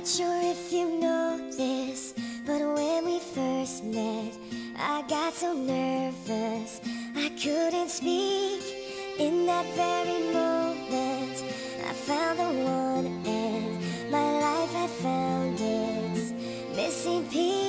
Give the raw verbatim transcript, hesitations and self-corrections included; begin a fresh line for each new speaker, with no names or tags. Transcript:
Not sure if you know this, but when we first met, I got so nervous I couldn't speak. In that very moment, I found the one, and my life had found its missing piece.